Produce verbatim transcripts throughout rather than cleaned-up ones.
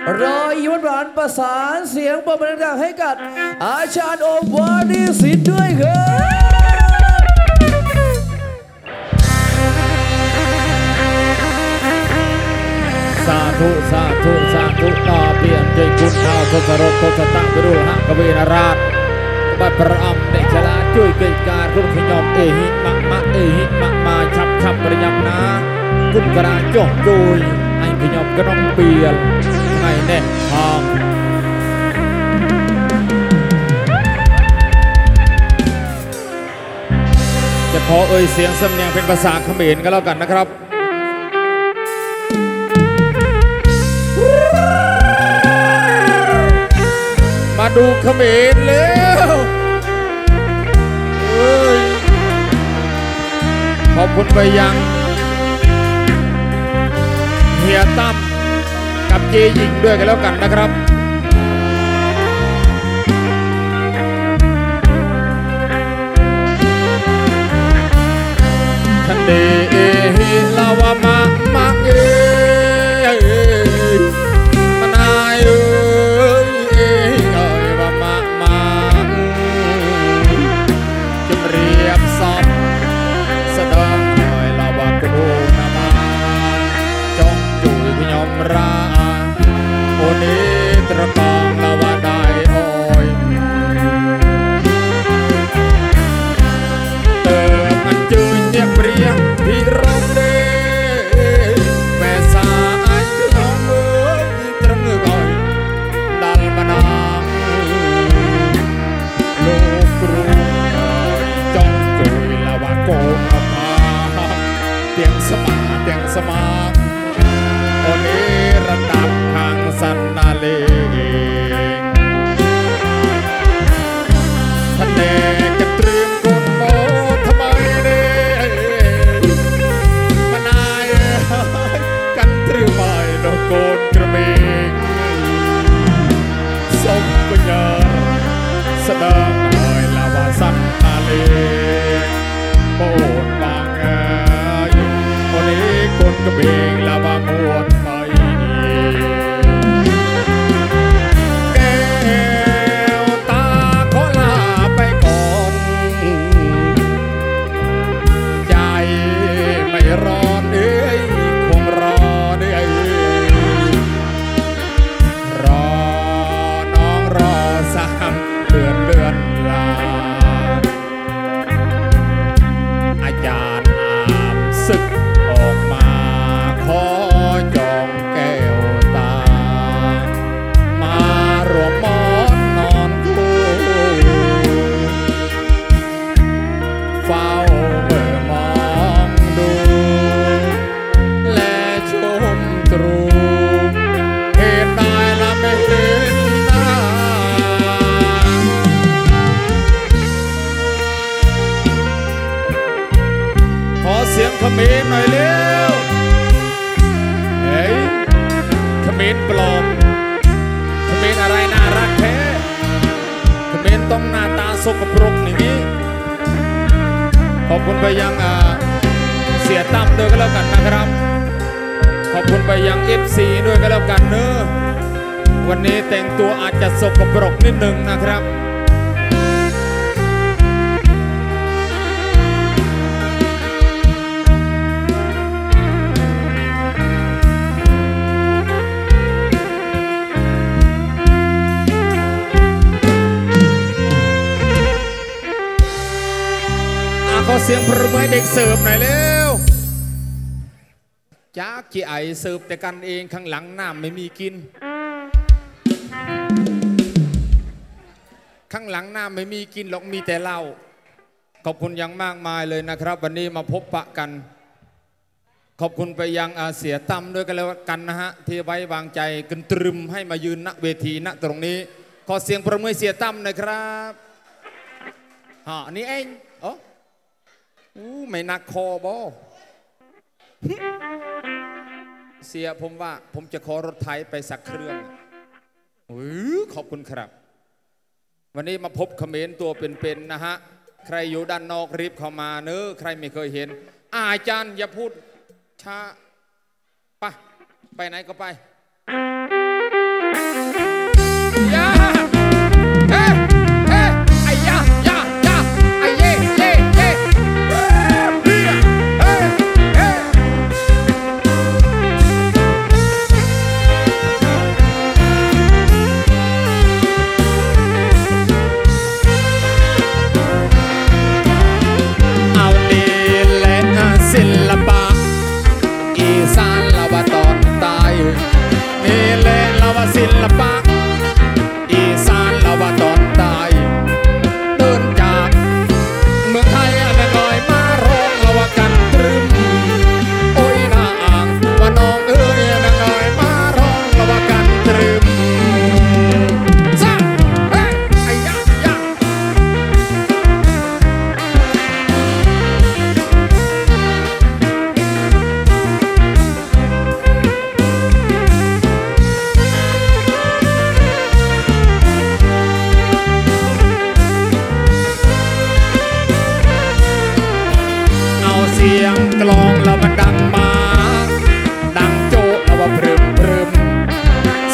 รอยยิ้มหวานประสานเสียงปรบมือดังให้กับอาจารย์โอวานิสิทธิ์ด้วยครับสาธุสาธุสาธุต่อเปลี่ยนใจคุณเท้าทศรถทศตังไปดูหะกวีนาราชบัดประอมเดชลาช่วยเกิดการรุ่งขยมเอหิมะมะเอหิมะมาชับชับประยับนะคุณกระจกจุยไอ้ขยมก็ต้องเปลี่ยนไงแน่ทองจะขอเอ่ยเสียงสำเนียงเป็นภาษาเขมรก็แล้วกันนะครับมาดูเขมรแล้วขอบคุณไปยังเฮียตั้มกับเจหญิงด้วยกันแล้วกันนะครับทันเดเอฮิลาวามะมังเอมานายเอ้ยเอ้ยว่ามะมังจมเรียบซอบสะดองหน่อยลาวากูนามาจงจุยขยมราโอเนตระกองลาวาได้โอยเติมอันจืดเนี่ยเปรียงที่ร้องเดแม่สายขยมเอ้ยตระเงือกอ้อยดัลมานางลูกกรุงจงจุยลาวาโกนามาเตียงสมาเตียงสมาโอเนระดับทางสันนาเลงท่านเด็กจะเตรียมกุนโมทำไมเด้มานายกันตรึไมโนโกนกระเบงสมปัญญาสดงหน่อยลาวาสันนาเลงโปรดบางเอ๋ยโอเนโกนกระเบงลาวามวนไปเขมรหน่อยเร็วเฮ้ยเขมรปลอมเขมรอะไรน่ารักแท้เขมรต้องหน้าตาสกปรกอย่างนี้ขอบคุณไปยังเสียตั้มด้วยก็แล้วกันนะครับขอบคุณไปยังเอฟซีด้วยก็แล้วกันเนอะวันนี้แต่งตัวอาจจะสกปรกนิดหนึ่งนะครับขอเสียงปรบมือให้เด็กเสิร์ฟหน่อยเร็วจ้าจีไอเสิร์ฟแต่กันเองข้างหลังน้ำไม่มีกินข้างหลังน้ำไม่มีกินหรอกมีแต่เหล้าขอบคุณยังมากมายเลยนะครับวันนี้มาพบปะกันขอบคุณไปยังอาเสียตั้มด้วยกันแล้วกันนะฮะที่ไว้วางใจกันตรึมให้มายืนณเวทีณตรงนี้ขอเสียงปรบมือเสียตั้มหน่อยครับฮะนี่เองอ๋ออู้ไม่นักคอบอเสียผมว่าผมจะขอรถไถไปสักเครื่องขอบคุณครับวันนี้มาพบเขมรตัวเป็นๆนะฮะใครอยู่ด้านนอกรีบเข้ามาเนอะใครไม่เคยเห็นอาจารย์อย่าพูดช้าไปไปไหนก็ไป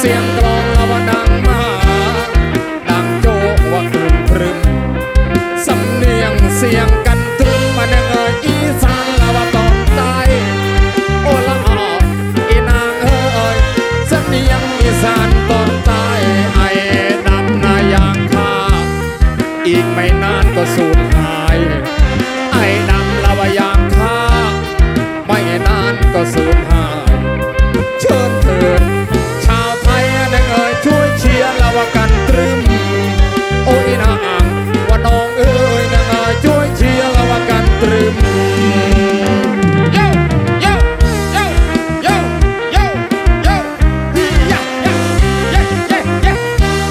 เสียงกลองละว่าดังมาดังโจว่าครึมครึมสำเนียงเสียงกันตรึมมาเนงอีสานละว่าตอนใต้โอละอออีนางเอ้ยสำเนียงอีสานตอนใต้ไอ้ดำนายางคาอีกไม่นานก็สูญหายไอ้ดำละว่ายางคาไม่นานก็สูญหายเชิญเถิดชาวไทยนางเอ๋ยช่วยเชียร์ละว่ากันตรึมโอ้ยนางว่าน้องเอ๋ยนางเอ๋ยช่วยเชียร์ละว่ากันตรึมโยโยโยโยโยโยยะยะเย้เย้เย้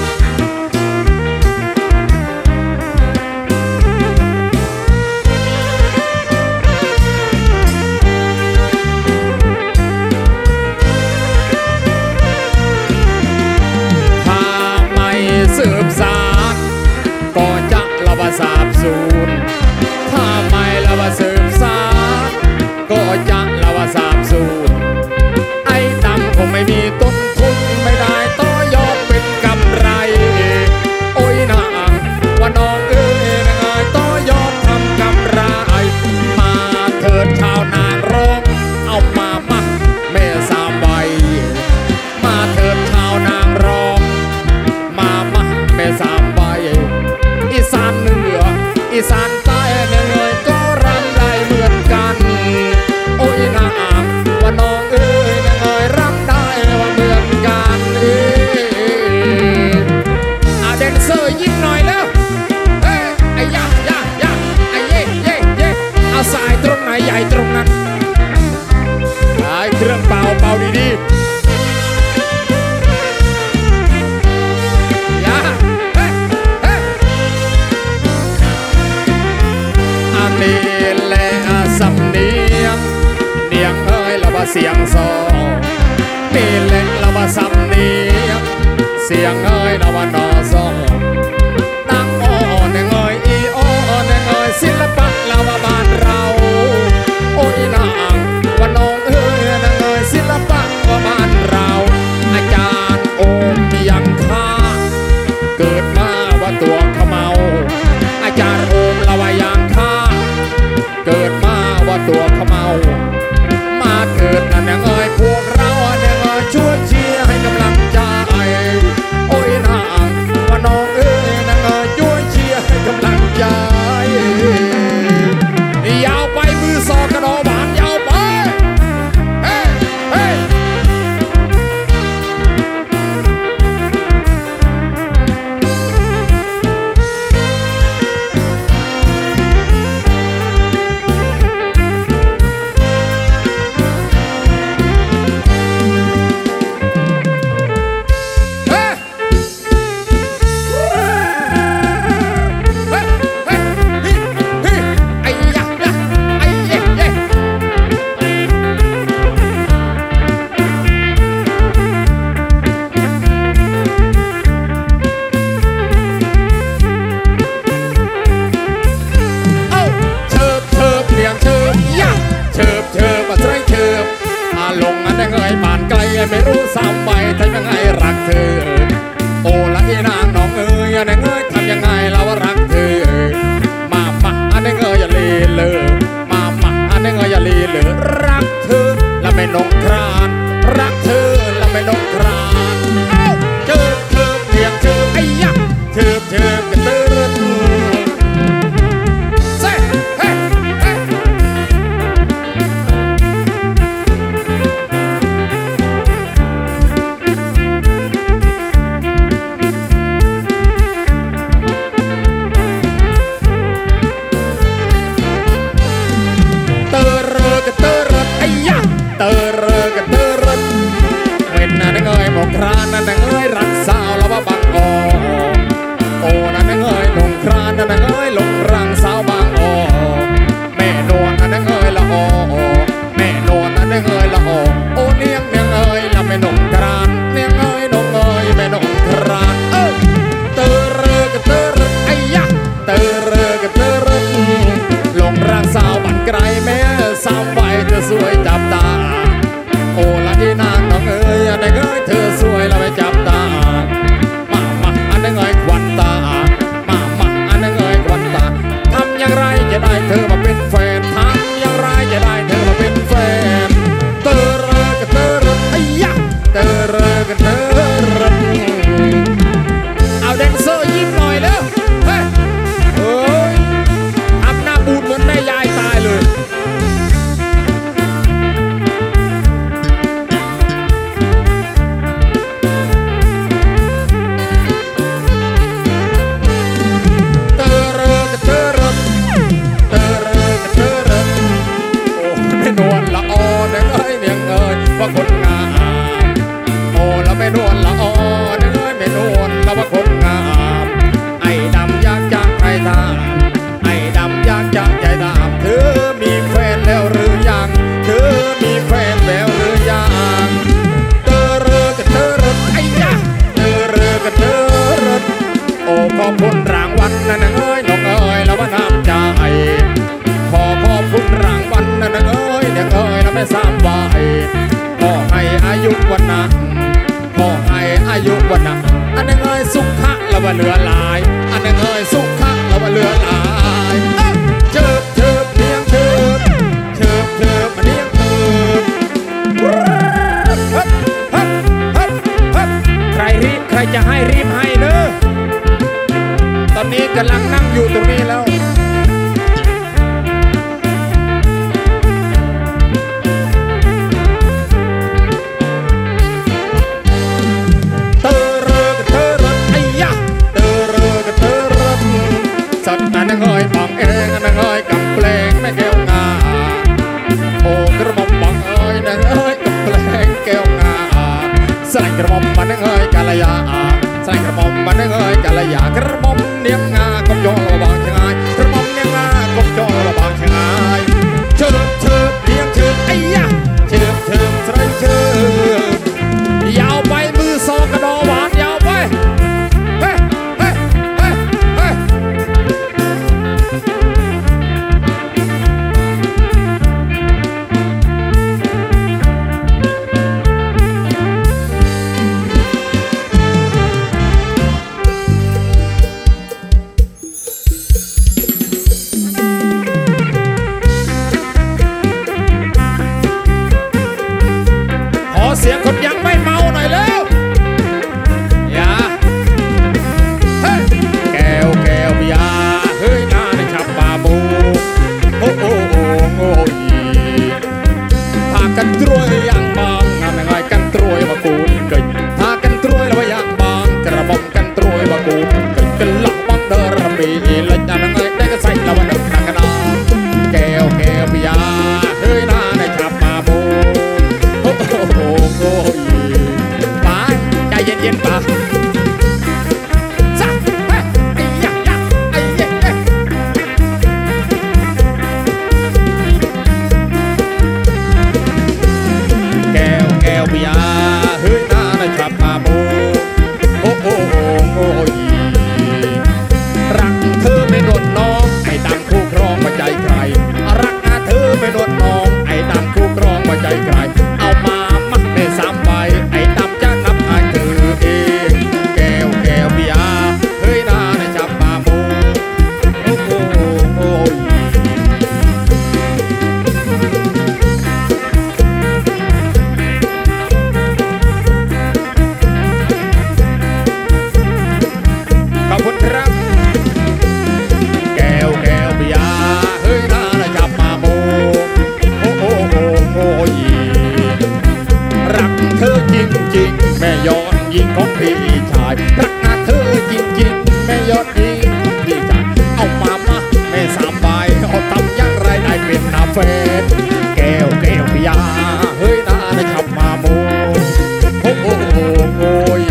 สืบสานก็จะละว่าสาบสูญถ้าไม่ละว่าสืบสานก็จะละว่าสาบสูญไอ้ดำคงไม่มีต้นทุนไม่ได้ต่อยอดเป็นกำไรโอ้ยนางว่าน้องเอ๋ยนางเอ๋ยต่อยอดทำกำไรมาเถิดชาวนางร้องเอามามาแม่สามใบมาเถิดชาวนางร้องมามาแม่สามใบอีสานเหนืออีสานใต้เนยก็รำได้เหมือนกันโอ้ยนางว่าน้องเอ๋ยนางเอ๋ยรำได้ว่าเหมือนกันเออาเดนเซอร์ยิ้มหน่อยแล้วเอ้ไอ้ยะยะยะไอ้เย่เย่เย่เอาสายตรงไหนใหญ่ตรงนั้นไอ้เครื่องเป่าเป่าดีๆนี่แหละสำเนียงเนียงเอ้ยละว่าเสียงสองนี่แหละละว่าสำเนียงเสียงเอ้ยละว่านอสองดังอ้อเนงเอ้ยอีอ้อเนงเอ้ยศิลปะละว่าบ้านเราโอ้ยนางว่าน้องเอ้ยนางเอ้ยศิลปะว่าบ้านเราอาจารย์โอมยังค่าเกิดมาว่าตัวขมเมาอาจารย์โอมละว่ายังค่าเกิดมาว่าตัวขมเมามาเกิดนั่นยังเอ่ยพวกเราเนี่ยเอ่ยช่วยเชียร์ให้กำลังใจโอ้ยนางยุวันนะอันนึงเอ้ยสุขะแล้วว่าเหลือหลายอันนึงเอ้ยสุขะแล้วว่าเหลือหลายเชิบเชิบเนียงเชิบเชิบเชิบเนียงเชิบใครรีบใครจะให้รีบให้เนอะตอนนี้กำลังนั่งอยู่ตรงนี้แล้วสัตว์นั่งเงยบังเองนั่งเงยกับเพลงไม่เกี่ยวงาโอ้กระหม่อมบังเอ้ยนั่งเงยกับเพลงเกี่ยวงาสลายกระหม่อมมันนั่งเงยกาลยาสลายกระหม่อมมันนั่งเงยกาลยากระหม่อมเนียงงากบยองระบางเชียงไายกระหม่อมเนียงงากบยองระบางเชียงไายเชิบเชิบเนียงเชิบไอ้ยะเชิบเชิบสลายเชิบยาวไปมือซอกกระดอหวานยาวไปเสียงคนยังไม่เมาหน่อยแล้วอย่าเฮ้ยแก้วแก้วพี่ยาเฮ้ยน่าได้ฉับปาบูโอ้โอ้โอ้โง่ยีพากันตรวยยังบางงานง่ายกันตรวยมากูเกิดพากันตรวยแล้วยังบางกระบอกกันตรวยมากูเกิดกันหลักบังเดอร์ปีเลยงานง่ายได้ก็ใส่แล้ววันนึกหนักกันนะแก้วแก้วพี่ยาเฮ้ยน่าได้ฉับปาบูโอ้โอ้โอ้โง่ป้าใจเย็นๆป้าสักเฮ้ยไอ้ยักยักไอ้เย้แก้วแก้วพี่ยาเฮ้ยน่าได้ฉับปาบูโอ้โอ้โอ้โง่รักเธอไม่โดนน้องไอ้ดังคู่ครองมาใจใครรักเธอไม่โดนน้องไอ้ดังคู่ครองมาใจใครเอามามักได้สามใบไอ้ดำจะนับให้เธอเองแก้วแก้วพี่ยาเฮ้ยน่าได้จับปาโมโอ้โหโอ้ยขอบคุณครับแก้วแก้วพี่ยาเฮ้ยน่าได้จับปาโมโอ้โหโอ้ยรักเธอจริงๆแม่ยอดยิงของพี่ชายรักเธอจริงๆแม่ยอดยิงพี่ชายเอามามาแม่สามใบเอาทำอย่างไรได้เป็นนาเฟสแก้วแก้วพี่ยาเฮ้ยน่าได้ขับมาโมโอ้โหโอ้ย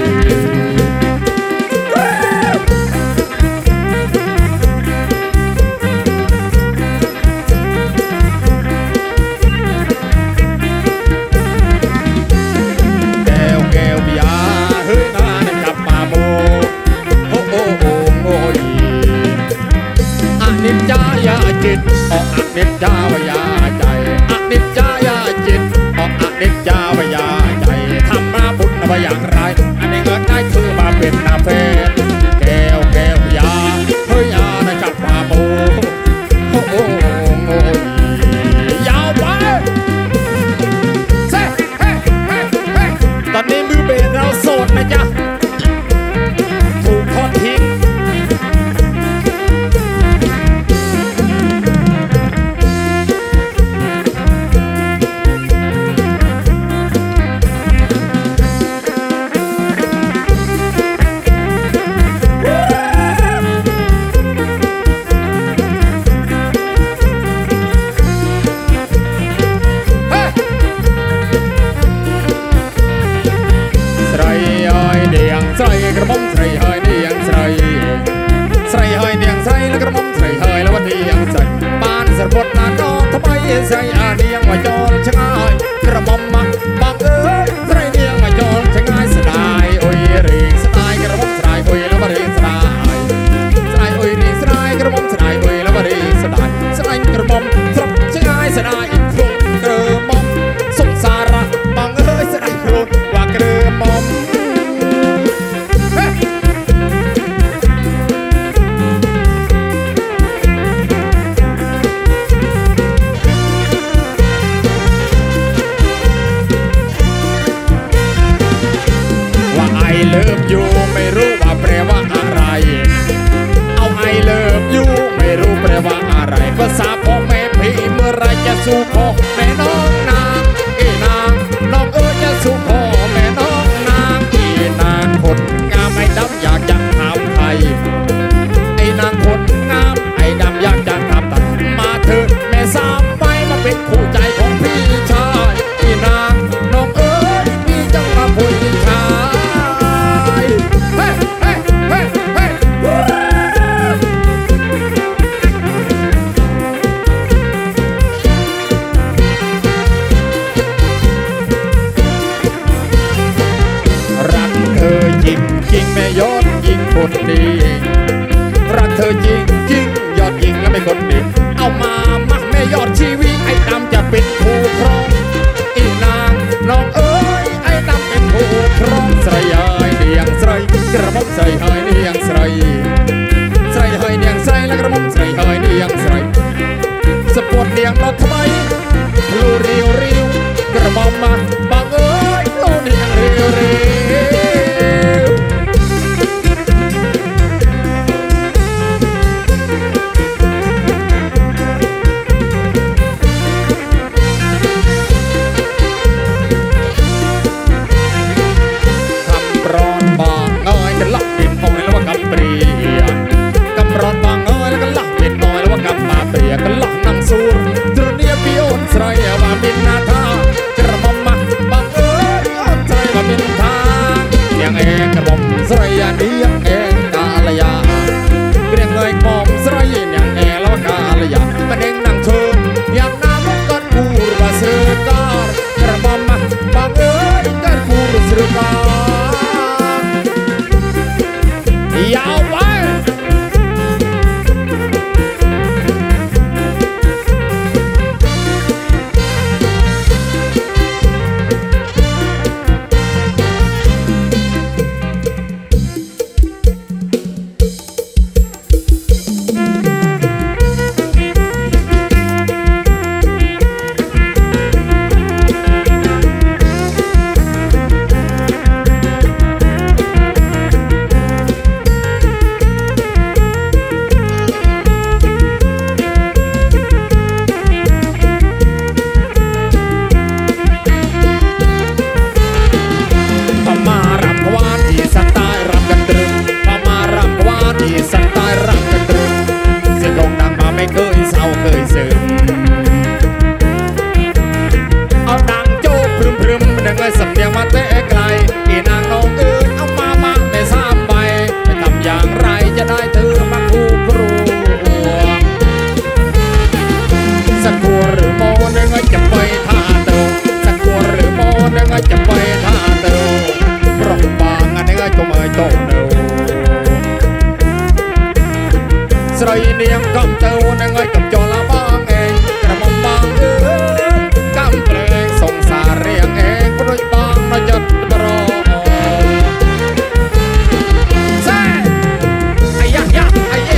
จิตออกอักนิจจาวายาใจอักนิจจายาจิตออกอักนิจจาวายาใจทำมาบุญมาอย่างไรอันนี้เงินได้คือมาเป็นนาเฟแก้วแก้วยาเฮ้ยยาได้จับปาโบโอ้โหโอ้ยยาวไปเซ่เฮ้เฮ้เฮ้ตอนนี้มือเบสเราโสดนะจ๊ะถูกทอดทิ้งใส่กระหม่อมใส่เฮยเนียงใส่ใส่เฮยเนียงใส่แล้วกระหม่อมใส่เฮยแล้ววันนี้ยังใส่บ้านสระบดนาดอนทำไมใส่อาเนียงมาจอนช่างไอกระหม่อมมาบังเอ้ยใส่เนียงมาจอนช่างไอสลายโอ้ยรีสลายกระหม่อมสลายโอ้ยแล้วมารีสลายสลายโอ้ยรีสลายกระหม่อมสลายโอ้ยแล้วมารีสลายสลายกระหม่อมทรัพย์ช่างไอสลายอีกครั้งกระหม่อมสงสารบังเอ้ยสลายโครว่ากระหม่อม love you ไม่รู้ว่าแปลว่าอะไรเอา I love you ไม่รู้แปลว่าอะไรภาษาพ่อแม่พี่เมื่อไรจะสู้พ่อแม่น้องนางอีนางน้องเอ๋ยจะสู้พ่อแม่น้องนางอีนางคนงามไอ้ดำอยากจะถามใครไอ้นางคนงามไอ้ดำอยากจะถามตัดมาเถอะแม่สามไปมาเป็นคู่ใจของพี่ชายอีนางน้องเอ๋ยพี่จังมาผู้ชายเฮ้เฮ้เฮ้เฮ้รักเธอจริงจริงแม่ยอดยิงคนดีรักเธอจริงจริงยอดยิงและไม่คนดีเอามามาแม่ยอดชีวิตไอ้ดำจะเป็นผู้ครองอีนางน้องเอ๋ยไอ้ดำเป็นผู้ครองใส่เอ้ยเดียงใส่กระบอกใส่เอ้ยเดียงใส่ใส่เอ้ยเดียงใส่และกระบอกใส่เอ้ยเดียงใส่สปอร์ตเดียงรถทำไมลูเรียวเรียวกระบอกมาบางเอ้ยลูเดียงเรียวเรียวร้อนบางเอ้ยจะลักปิดหอยแล้วว่ากำปรีกำร้อนบางเอ้ยแล้วก็ลักปิดหอยแล้วว่ากำมาเปรียก็ลักนั่งสูงตรเนียพี่โอนใส่ว่าบินนาทากระหม่อมมาบางเอ้ยโอนใส่ว่าบินทาเนียงเองกระหม่อมใส่ยาเนียงเองกาลยาเรียงเอ้ยหม่อมใส่เนียงเองแล้วกาลยามันเองนั่งเชิงอย่างน้ำมันก็กูว่าเสือกากระหม่อมมาบางเอ้ยก็กูเสือกายาวไปไม่เคยเศร้าเคยซึมเอาดังโจ๊กพรึมพรึมดังไงสำเนียงมาเตะไกลอีนางน้องเอ๋ยเอามามาไม่ซ้ำไปไม่ทำอย่างไรจะได้เธอมาคู่ครัวสักกัวหรือโมดังไงจะไปท่าเตาสักกัวหรือโมดังไงจะไปท่าเตาเพราะบางอันนี้ก็ไม่โตเนอใส่เนียงกำเต้าในไงกับจอละบางเองกระหม่อมบางเอ๋ยกำเพลงส่งสารเรียงเองโปรยบางมาจัดบรอใส่ไอ้ยะยะไอ้เอ๋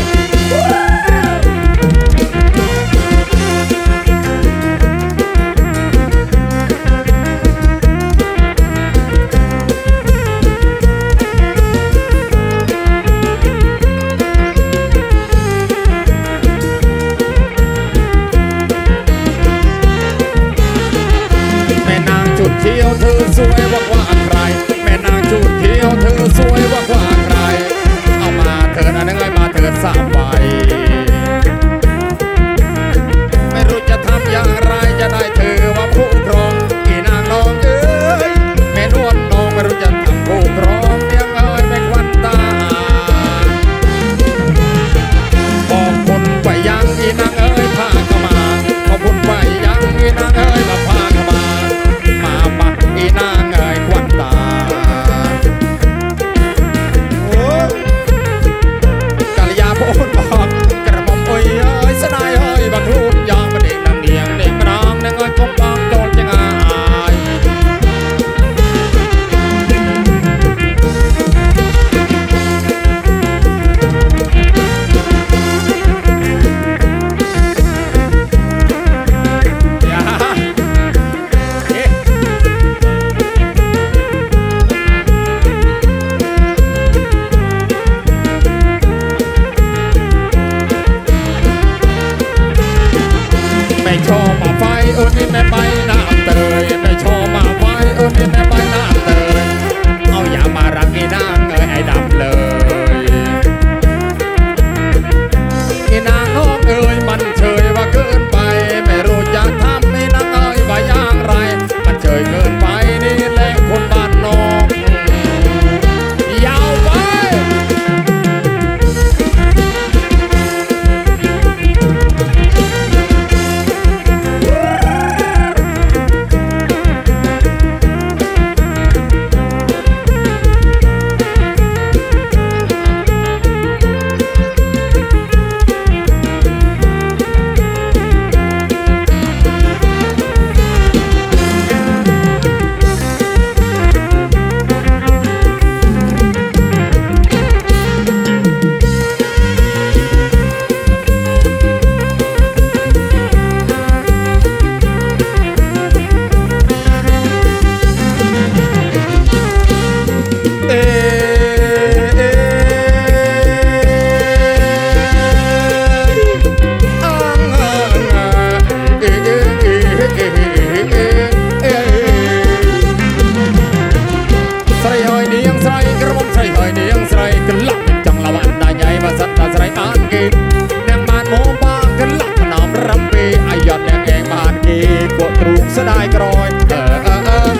กระผมใส่เฮยเนียงใส่กันหลับจังละวันได้ใหญ่มาสัตว์ตาใส่บ้านกีแดงบ้านโมบ้ากันหลับขนมรำปีไอยอดแดงแองบ้านกีกดตรุกเสดายกรอยเออเออเออ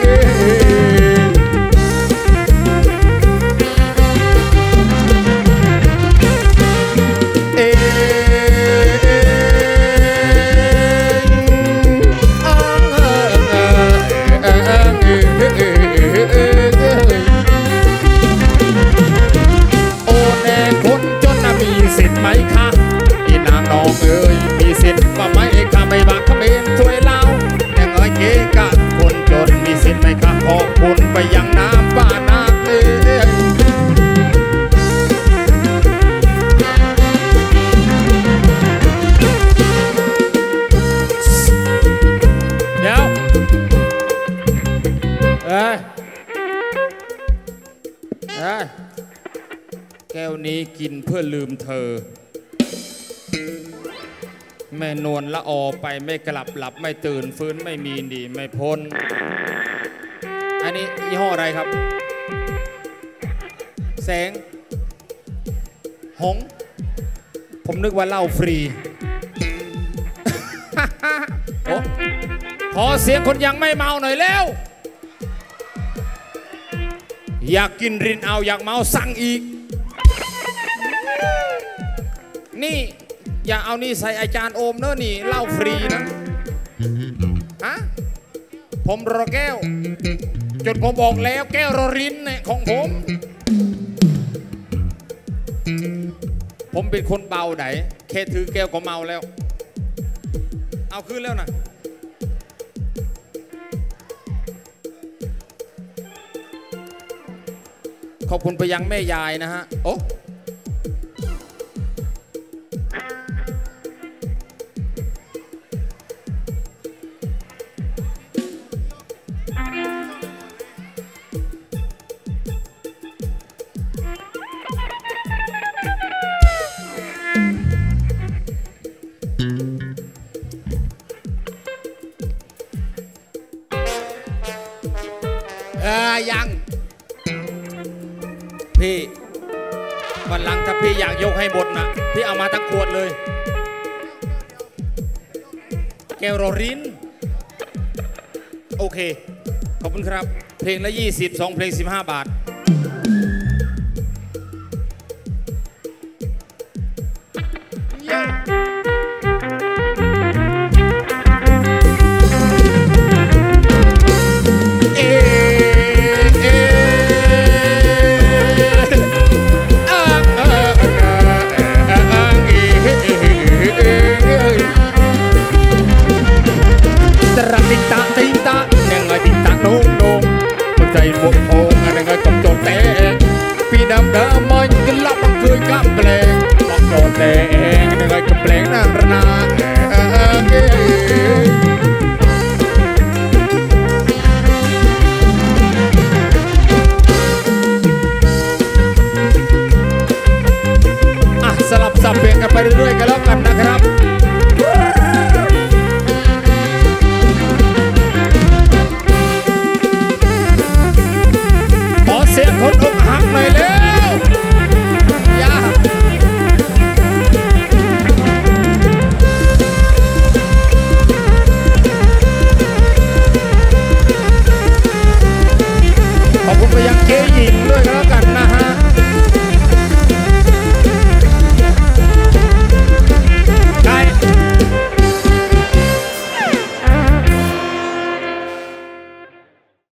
เอสิทธิ์ไหมคะอีนางน้องเอ๋ยมีสิทธิ์ว่าไหมคะไม่บาเขมรช่วยเล่าแต่เอ๋ยเกกะคนจนมีสิทธิ์ไหมคะขอบคุณไปยังน้ำบ้านนาเอ๋ยเดี๋ยวเอ้ยเอ้ยแก้วนี้กินเพื่อลืมเธอแม่นวลละออไปไม่กลับหลับไม่ตื่นฟื้นไม่มีดีไม่พ้นอันนี้ยี่ห้ออะไรครับแสงหงผมนึกว่าเหล้าฟรี โอ้ขอเสียงคนยังไม่เมาหน่อยแล้วอยากกินรินเอาอยากเมาสั่งอีกนี่อย่าเอานี่ใส่อาจารย์โอมเนอะนี่เหล้าฟรีนะฮะผมรอแก้วจนผมบอกแล้วแก้วรอรินเนี่ยของผมผมเป็นคนเบาไหนแค่ถือแก้วก็เมาแล้วเอาขึ้นแล้วนะขอบคุณไปยังแม่ยายนะฮะโอ้เออยังพี่วันหลังถ้าพี่อยากยกให้หมดนะพี่เอามาทั้งขวดเลยแก้วรอรินโอเคขอบคุณครับเพลงละยี่สิบสองเพลงสิบห้าบาทพวกโอ่งอะไรเงี้ยกับโจเตะปีดำเดิมมันก็ลับมันคืนกับเพลงบอกโจเตะ